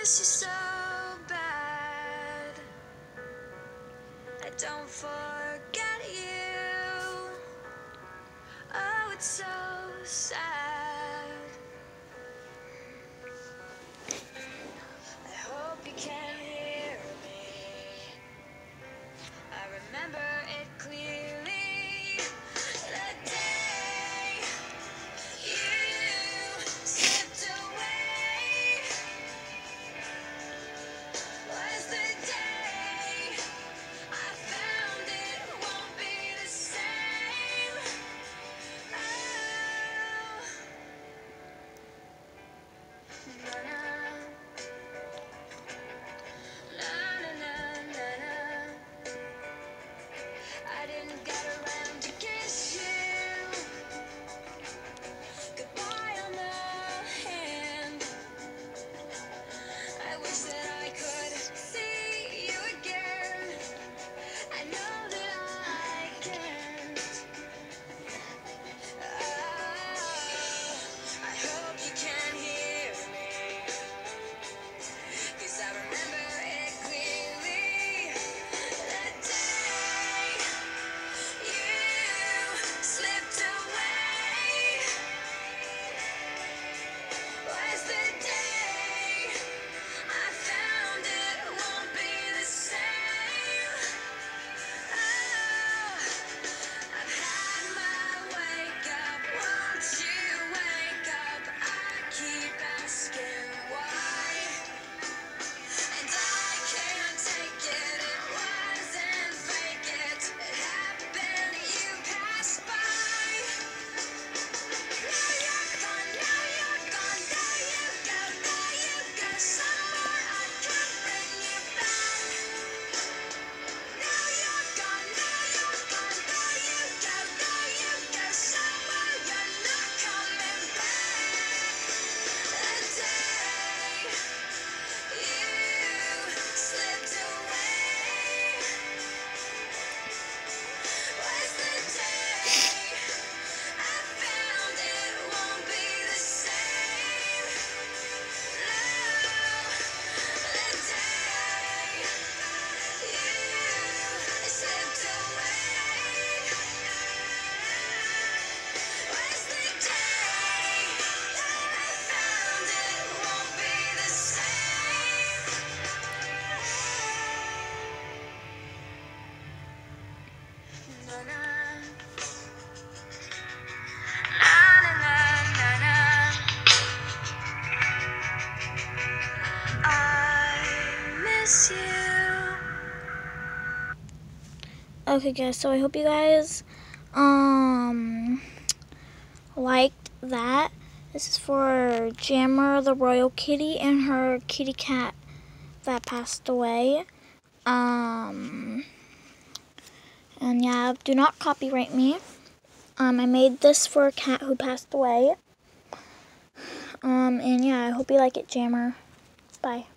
miss you so bad. I don't forget you. Oh, it's so sad. I hope you can hear me. I remember it clearly. The day you slipped away was the day I found it won't be the same. Oh, na na na na na. I didn't get around to kiss you goodbye on the hand. I wish that I could see you again. I know that I can't. Oh, I hope you can hear me, 'cause I remember it clearly. The day you slipped away was the day I found it won't be the same. Oh, I've had my wake up, won't you wake up? I keep asking why, and I can't take it. It wasn't fake, it happened, you passed by. Now you're gone, now you're gone, there you go, there you go. Somewhere I can't bring you back. Now you're gone, now you're gone, there you go, there you go. Somewhere you're not coming back. The day you slipped away was the day I found it won't be the same. No, the day you slipped away was the day I found it won't be the same. Na na na na na na. I miss you. Okay guys, so I hope you guys liked that. This is for Jammer the Royal Kitty and her kitty cat that passed away. And yeah, do not copyright me. I made this for a cat who passed away. And yeah, I hope you like it, Jammer. Bye.